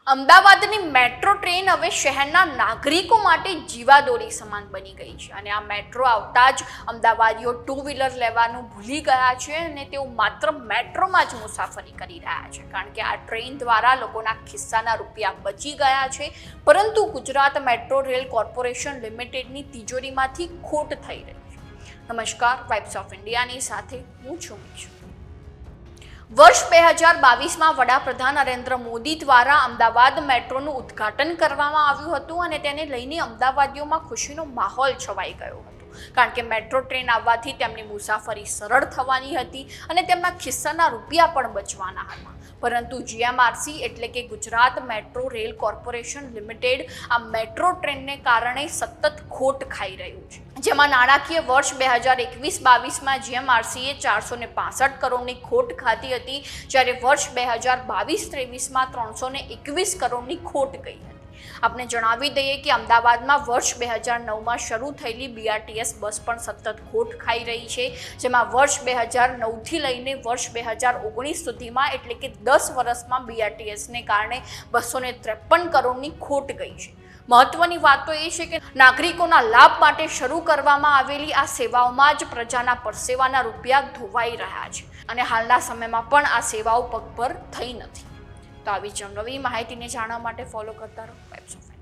અમદાવાદની metro train હવે શહેરના નાગરિકો માટે જીવાદોરી સમાન બની ગઈ છે અને આ મેટ્રો આવતા જ અમદાવાદીઓ ટુ વ્હીલર લેવાનું ભૂલી ગયા છે અને તેઓ માત્ર મેટ્રોમાં જ મુસાફરી કરી રહ્યા છે, કારણ કે આ ટ્રેન દ્વારા લોકોના ખિસ્સાના રૂપિયા બચી ગયા છે, પરંતુ ગુજરાત મેટ્રો રેલ કોર્પોરેશન લિમિટેડની તિજોરીમાંથી ખોટ થઈ રહી છે। નમસ્કાર, વાઇબ્સ ઓફ ઇન્ડિયાની સાથે હું છું મીશુ। વર્ષ 2022માં વડાપ્રધાન નરેન્દ્ર મોદી દ્વારા અમદાવાદ મેટ્રોનું ઉદ્ઘાટન કરવામાં આવ્યું હતું અને તેને લઈને અમદાવાદીઓમાં ખુશીનો માહોલ છવાઈ ગયો હતો, કારણ કે મેટ્રો ટ્રેન આવવાથી તેમની મુસાફરી સરળ થવાની હતી અને તેમના ખિસ્સાના રૂપિયા પણ બચવાના હતા। પરંતુ જીએમઆરસી એટલે કે Gujarat metro rail corporation limited આ મેટ્રો ટ્રેનને કારણે સતત ખોટ ખાઈ રહ્યું છે, જેમાં નાણાકીય વર્ષ 2021-22માં જીએમઆરસીએ 465 કરોડની ખોટ ખાધી હતી, જ્યારે વર્ષ 2022-23માં 321 કરોડની ખોટ ગઈ હતી। આપણે જણાવી દઈએ કે અમદાવાદમાં વર્ષ 2009માં શરૂ થયેલી બીઆરટીએસ બસ પણ સતત ખોટ ખાઈ રહી છે, જેમાં વર્ષ 2009થી લઈને વર્ષ 2019 સુધીમાં એટલે કે 10 વર્ષમાં બીઆરટીએસને કારણે 253 કરોડની ખોટ ગઈ છે। મહત્વની વાત તો એ છે કે નાગરિકોના લાભ માટે શરૂ કરવામાં આવેલી આ સેવાઓમાં જ પ્રજાના પરસેવાના રૂપિયા ધોવાઈ રહ્યા છે અને હાલના સમયમાં પણ આ સેવાઓ પગભર થઈ નથી। તો આવી જ નવી માહિતીને જાણવા માટે ફોલો કરતા રહો વાઇબ્સ ઓફ